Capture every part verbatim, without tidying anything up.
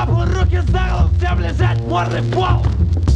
голову, руки за голову, всем лежать, морды в пол!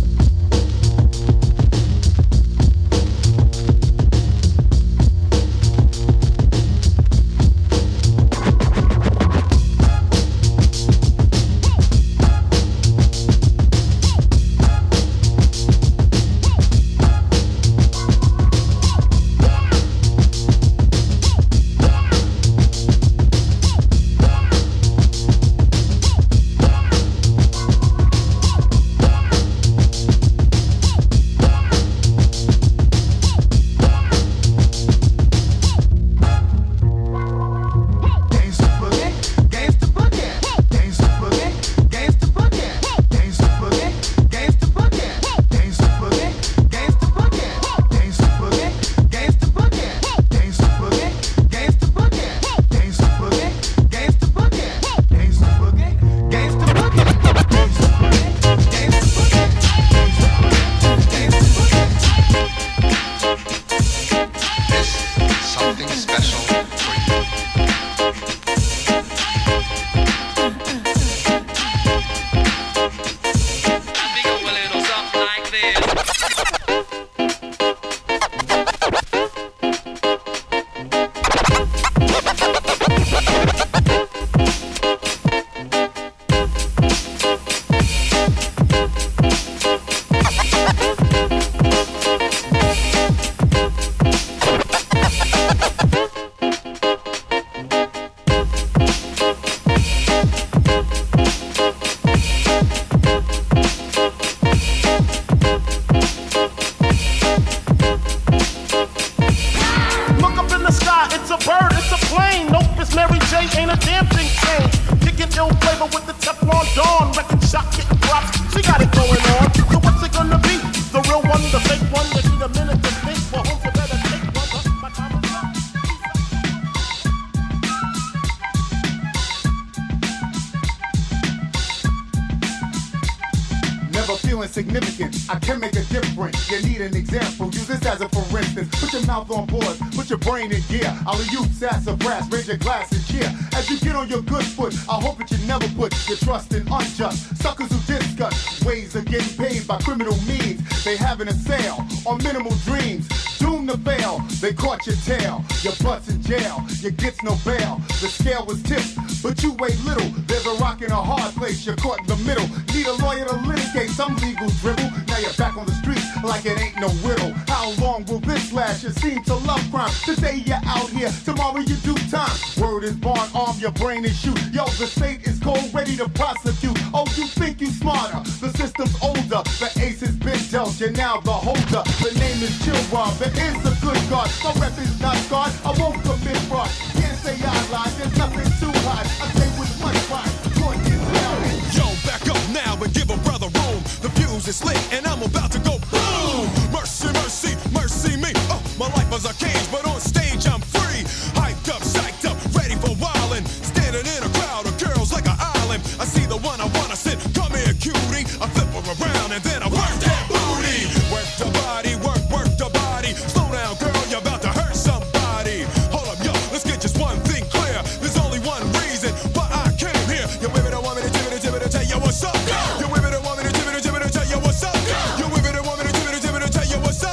Significant, I can make a difference. You need an example, use this as a for instance. Put your mouth on pause, put your brain in gear. I'll use sassafras, raise your glass and cheer. As you get on your good foot, I hope that you never put your trust in unjust suckers who discuss ways of getting paid by criminal means. They having a sale on minimal dreams, doomed to fail. They caught your tail, your butt's in jail, you gets no bail. The scale was tipped, but you weigh little. There's a rock in a hard place, you're caught in the middle. Need a lawyer to litigate some legal dribble. Now you're back on the streets like it ain't no riddle. How long will this last? You seem to love crime. Today you're out here, tomorrow you do time. Word is born, arm your brain and shoot. Yo, the state is cold, ready to prosecute. Oh, you think you smarter? The system's older. The ace has been dealt, you're now the holder. The name is Chill Rob, there is a good God. My rep is not God, I won't commit fraud. Can't say I lied, there's nothing too high. I say with much pride, point is down. Yo, back up now and give a brother room. The fuse is lit and I'm about to go boom. Mercy, mercy, mercy me. Oh, my life was a cage, but on stage I'm free. Hyped up, psyched up, ready for wildin'. Standing in a crowd of girls like an island. I see the one I wanna sit. Come here, cutie. I flip her around and then I work that booty. Work the body, work, work the body. Slow down, girl, you're about to hurt somebody. Hold up, yo, let's get just one thing clear. There's only one reason why I came here. You women don't want me to give it, give it, tell you what's up. You women don't want me to give it, give it, tell you what's up. You women don't want me to give it, give it, tell you what's up.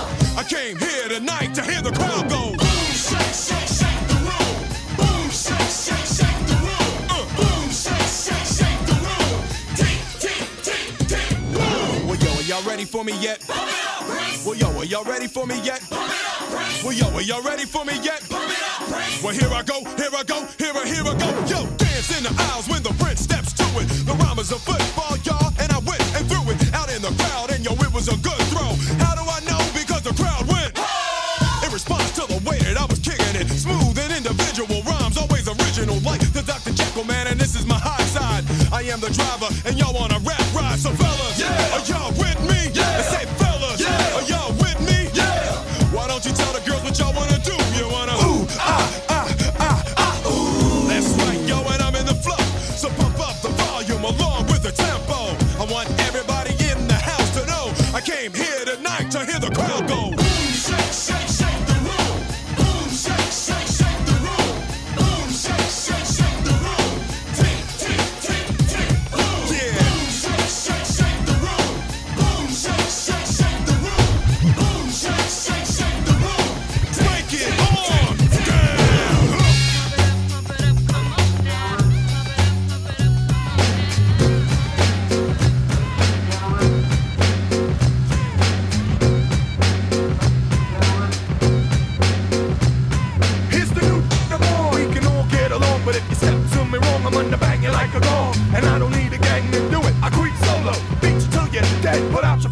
I came here tonight to hear the crowd go. Boom, shake, shake, shake the room. Boom, shake, shake, shake the room. Uh, boom, shake, shake, shake the room. Tick, tick, tick, tick, boom. Well, yo, are y'all ready for me yet? Pump it up, Prince. Well, yo, are y'all ready for me yet? Pump it up, Prince. Well, yo, are y'all ready for me yet? Pump it up, Prince. Well, here I go, here I go, here I, here I go. Yo, dance in the aisles when the Prince steps to it. The rhyme is a football, y'all, and I went and threw it out in the crowd, and yo, it was a good throw. How do I know? Because the crowd went. In response to the way that I was kicking it, smooth and individual rhymes, always original, like the Doctor Jekyll man, and this is my high side. I am the driver, and y'all on a rap ride, so fellas, yeah. Are y'all with me? Yeah. And say fellas, yeah. Are y'all with me? Yeah. Why don't you tell the girls what y'all wanna do? You wanna ooh, ah, ah, ah, ah, ooh. That's right, yo, and I'm in the flow, so pump up the volume along with the tempo. I want everybody in the house to know I came here tonight to hear the crowd go. Boom, shake, shake, shake the room. Boom, shake, shake, shake the room. Boom, shake, shake, shake the room. Tick, tick, tick, tick, boom.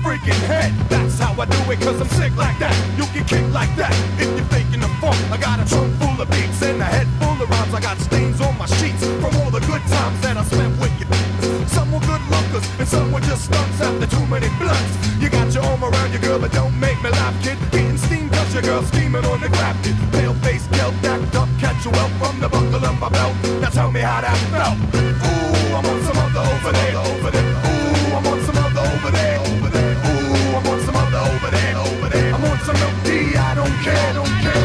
freaking head. That's how I do it, cause I'm sick like that. You can kick like that if you're faking the funk. I got a trunk full of beats and a head full of rhymes. I got stains on my sheets from all the good times that I spent with you. Some were good lookers and some were just stunts after too many blunts. You got your arm around your girl, but don't make me laugh, kid. Getting steam cause your girl scheming on the grafted. Pale face, gel, backed up, catch you out from the buckle of my belt. Now tell me how that felt. Ooh, I'm on some other over there, over there. Ooh, I'm on some other over there, over there. Ooh, I'm on some other over there, over there. I'm on some milk tea, I don't care, don't care.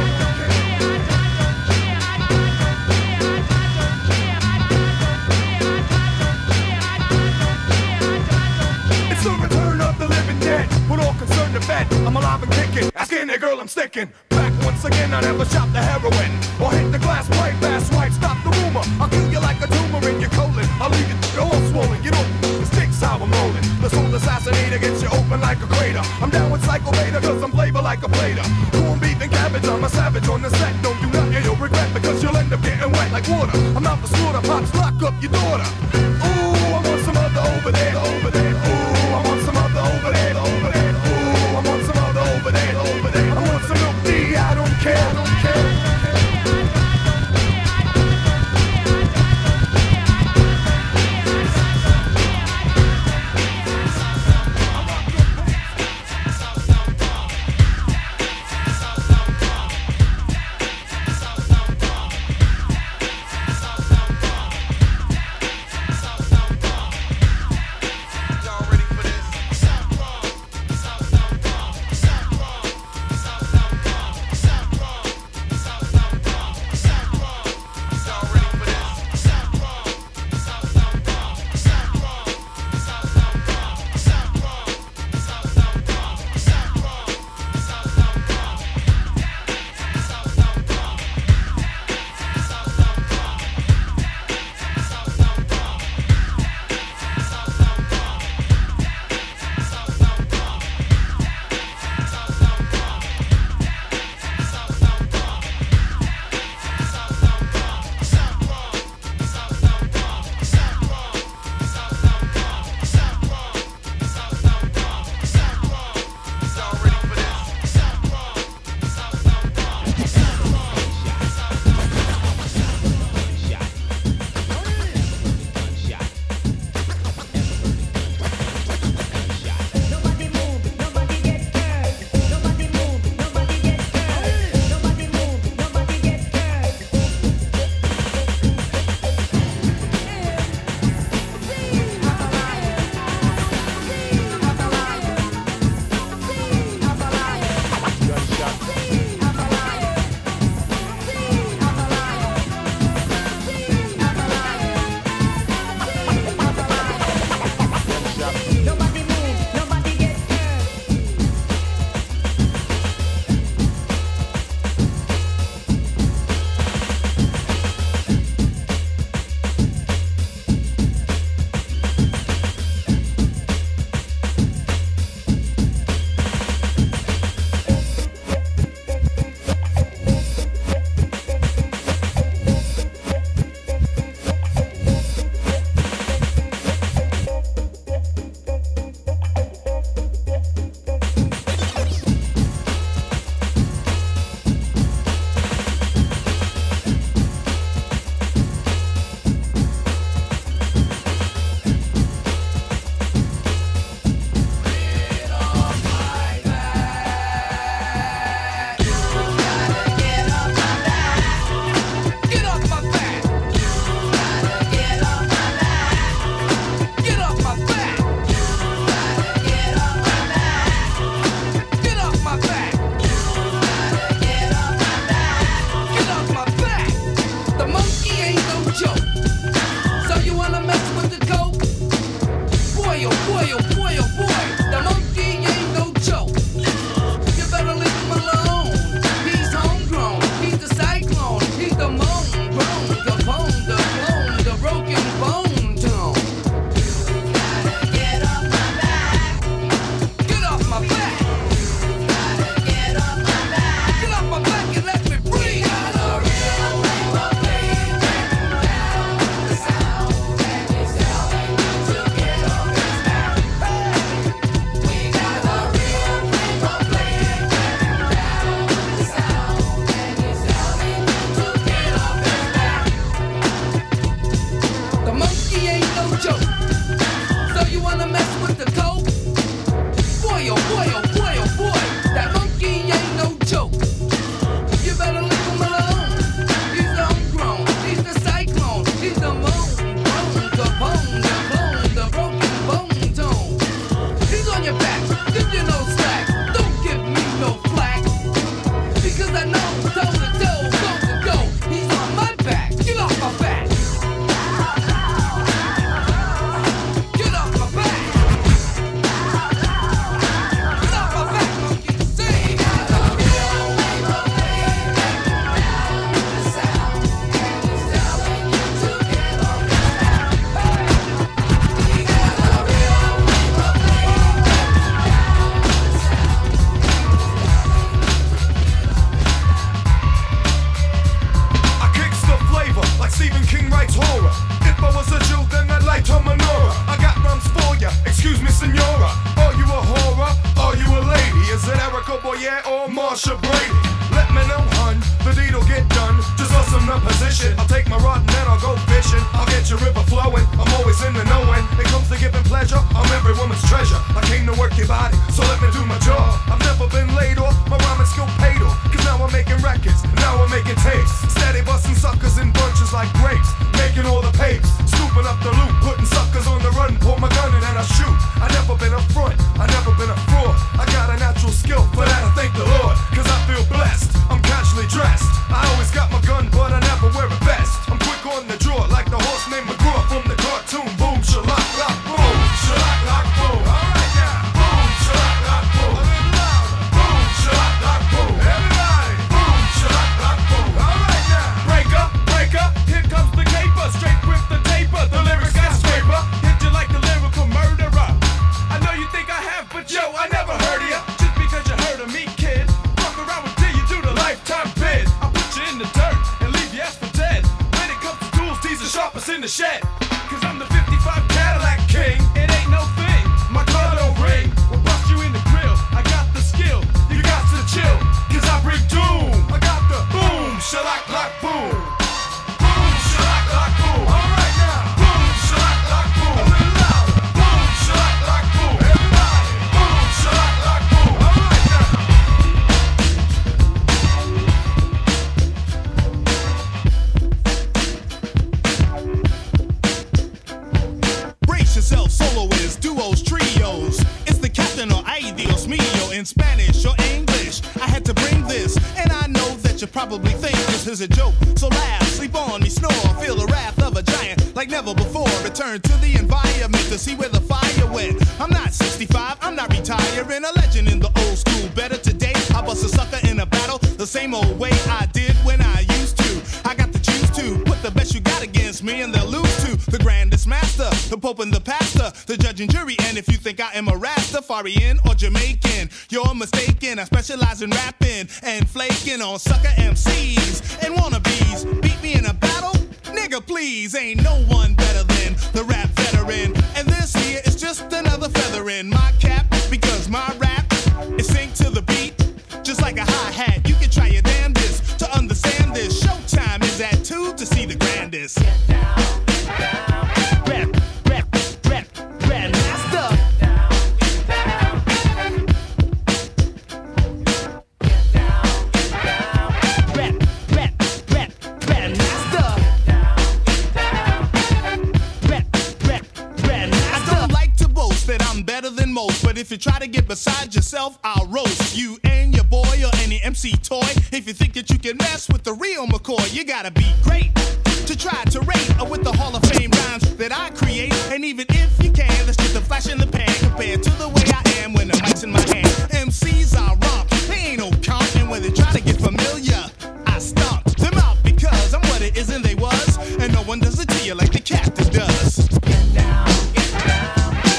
It's the return of the living dead. We're all concerned to bed. I'm alive and kicking. Asking the girl I'm sticking. Back once again, I never shot the heroin or hit the glass plate. Fast right, stop the rumor. I'll kill you like a tumor in your colon. I'll leave you all swollen. You know the sticks how I'm rolling. The soul assassinator gets you open like a crater. I'm down with Psycho Beta cause I'm flavor like a plater. Corn beef and cabbage, I'm a savage on the set. Don't do nothing you'll regret because you'll end up getting wet like water. I'm out for slaughter, pops, lock up your daughter. Ooh, I'm on some other over there, over there. Ooh, I'm on some other over there, over there. Ooh, I'm on some other over there, over there. I'm on some milk tea, I don't care, I don't care. Marsha Brady. Let me know, hun, the deed'll get done. Just awesome the position. I'll take my rod and then I'll go fishing. I'll get your river flowing. I'm always in the know when it comes to giving pleasure. I'm every woman's treasure. I came to work your body, so let me do my job. I've never been laid off, my rhyming skill paid off. Cause now I'm making records, now I'm making tapes. Steady busting suckers in bunches like grapes. Making all the papes, scooping up the loot. Putting suckers on the run, pull my gun and then I shoot. I never been a front, I never been a fraud. I got a natural skill, for that I thank the Lord. Cause I feel blessed, I'm casually dressed. I always got my gun, but I never wear a vest. I'm quick on the draw, like the horse named McGraw from the cartoon. Boom, shalak, lock, boom, shalak, lock, boom. Alright now, boom, shalak, lock, boom. A little louder, boom, shalak, lock, boom. Everybody, boom, shalak, lock, boom. Alright now, breaker, breaker, here comes the caper, straight with the taper, the lyric skyscraper. Hit you like the lyrical murderer. I know you think I have, but yo, I never heard of ya. Just because you heard of me, kid. Fuck around until you do the lifetime bid. I'll put you in the dirt and leave you ass for dead. When it comes to tools, these are sharpest in the shed. Cause I'm the fifty-five Cadillac king. It ain't no thing, my car don't ring. We'll bust you in the grill, I got the skill. You got to chill, cause I bring doom. I got the boom, shalak, lock, boom. Boom, shalak, lock, boom. Alright now, boom, shalak, lock, boom. A little louder, boom, shalak, lock, boom. Everybody, boom, shalak, lock, boom. Alright now. Brace yourself, soloists, duos, trios. It's the captain or ay Dios mío in Spanish or English. I had to bring this, and I know that you probably think this is a joke. So laugh, sleep on me, snore, feel the wrath of a giant like never before. Return to the environment to see where the fire went. I'm not sixty-five, I'm not retiring. A legend in the old school. Better today, I bust a sucker in a battle the same old way I did when I used to. I got to choose to put the best you got against me, and they'll lose to the grandest master, the pope and the pastor, the judge and jury. And if you think I am a Rastafarian or Jamaican, you're mistaken. I specialize in rapping and flaking on sucker M Cs and wannabes. Beat me in a battle? Nigga, please, ain't no one better than the rap veteran. And this here is just another feather in my cap, because my rap is synced to the beat, just like a hi-hat. You can try your damnedest to understand this. Showtime is at two to see the grandest. Get down, get down. Rap, rap, rap, grandmaster. Get down, get down. Get down, rap, rap, rap, grandmaster. Rap, rap, grandmaster. I don't like to boast that I'm better than most, but if you try to get beside yourself, I'll roast you and your boy or any M C toy. If you think that you can mess with the real McCoy, you gotta be great to try to rate or with the Hall of Fame rhymes that I create. And even if you can, that's just a flash in the pan compared to the way I am when the mic's in my hand. M Cs I romp, they ain't no comp, and when they try to get familiar, I stomp them out because I'm what it is and they was, and no one does it to you like the captain does. Get down, get down.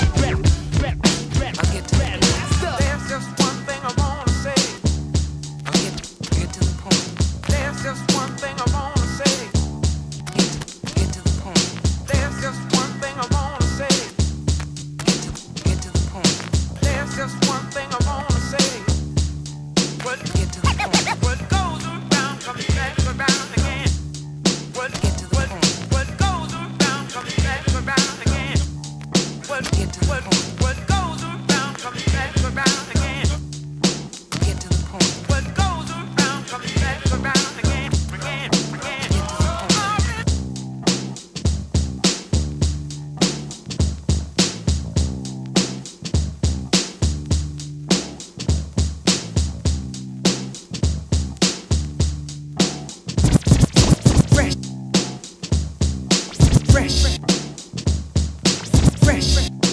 There's just one thing I wanna say. I'll get, get to the point. There's just one thing I wanna say. Get to, get to the point. There's just one thing I wanna say. Get to, get to the point. There's just one thing I wanna say. What, Get to the point. what goes around comes back around again. What, Get to the what, point. what goes around comes back around again. What, Get to the what, point. what goes around comes back around again. Get to the point. What goes around comes back around again, again, again. Get to the point. Fresh, fresh,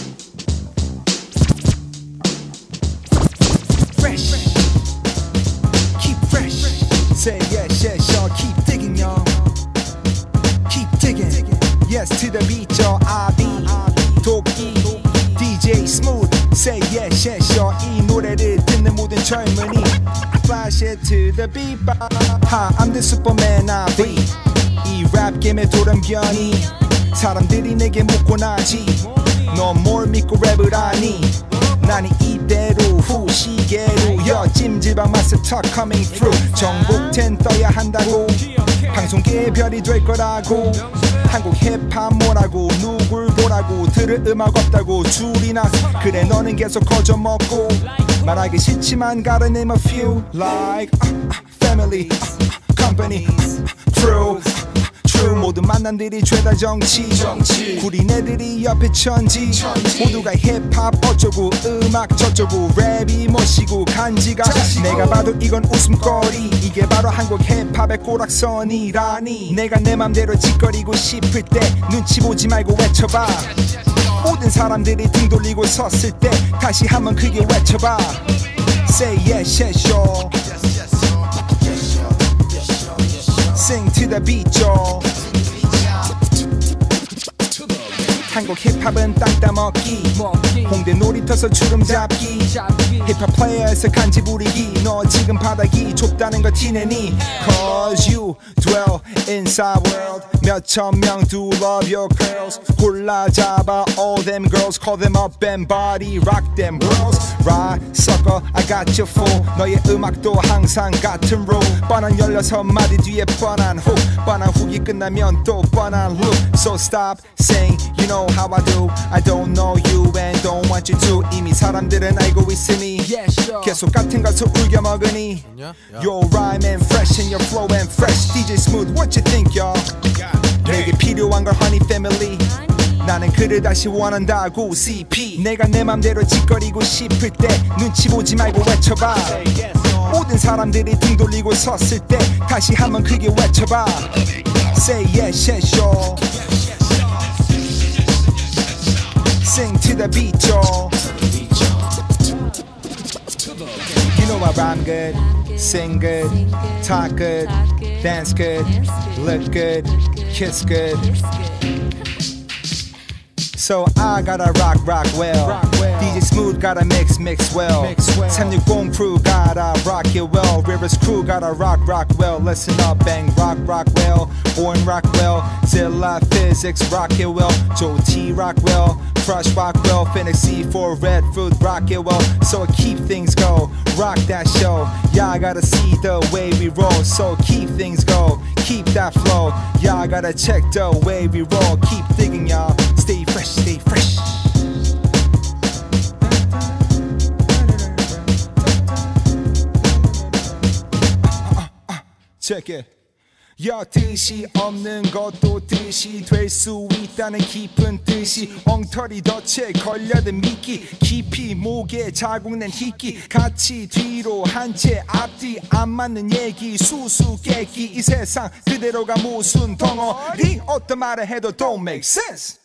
fresh, fresh, keep fresh. Say yes, yes, y'all keep digging, y'all. Keep digging. Yes to the beat, y'all. I be 도끼 D J Smooth. Say yes, yes, y'all. 이 노래를 듣는 모든 젊은이. Flash it to the beat. Hi, I'm the Superman. I be 이 랩 게임의 돌연변이. 사람들이 내게 묻곤 하지. 넌 뭘 믿고 랩을 하니? 나는 이대로 후시계로 여찜질 지방 마스 턱 coming through. 정복텐 떠야 한다고 방송계의 별이 될 거라고. 한국 힙합 뭐라고 누굴 보라고. 들을 음악 없다고 줄이나. 그래 너는 계속 거저먹고. 말하기 싫지만 gotta name a few like uh, uh, family, uh, uh, company, uh, true, uh, true. 모든 만남들이 죄다 정치, 정치. 우리 애들이 옆에 천지, 천지. 모두가 힙합 어쩌고 음악 저쩌고 랩이 멋이고 간지가 자시고. 내가 봐도 이건 웃음거리. 이게 바로 한국 힙합의 꼬락선이라니. 내가 내 맘대로 짓거리고 싶을 때 눈치 보지 말고 외쳐봐. 모든 사람들이 등 돌리고 섰을 때 다시 한번 크게 외쳐봐. Say yes, yes, yo. Sing to the beat, yo. 한국 힙합은 땅 따먹기. 홍대 놀이터서 주름 잡기. 힙합 플레이어에서 간지 부리기. 너 지금 바닥이 좁다는 거 티내니. Cause you dwell inside world. 몇천 명 do love your curls. 골라 잡아 all them girls. Call them up and body rock them girls. Ride sucker I got you full. 너의 음악도 항상 같은 rule. 뻔한 열여섯 마디 뒤에 뻔한 hook. 뻔한 훅이 끝나면 또 뻔한 loop. So stop saying you know how I do. I don't know you and don't want you to. 이미 사람들은 알고 있으니 계속 같은 가수 울겨 먹으니. Your rhyme and fresh and your flow and fresh. 디제이 Smooth what you think y'all. 내게 필요한 걸 honey family. 나는 그를 다시 원한다고 씨피. 내가 내 맘대로 짓거리고 싶을 때 눈치 보지 말고 외쳐봐. 모든 사람들이 등 돌리고 섰을 때 다시 한번 크게 외쳐봐. Say yes, yes, yo. Sing to the beat, y'all. You know I rhyme good, sing good, talk good, dance good, look good, kiss good. So I gotta rock, rock well. 디제이 Smooth gotta mix, mix well. 삼육공 crew gotta rock it well. Rivers crew gotta rock, rock well. Listen up, bang, rock, rock well. Born rock well. Zilla Physics rock it well. Joe T rock well. Crush rock well. Phoenix C four Red Food rock it well. So I keep things go, rock that show. Y'all gotta see the way we roll. So keep things go, keep that flow. Y'all gotta check the way we roll. Keep digging y'all, stay fresh, stay fresh. Check it. 여 뜻이 없는 것도 뜻이 될 수 있다는 깊은 뜻이. 엉터리 덫에 걸려든 미끼. 깊이 목에 자국 낸 희끼. 같이 뒤로 한 채 앞뒤 안 맞는 얘기. 수수께끼 이 세상 그대로가 무슨 덩어리. 어떤 말을 해도 don't make sense.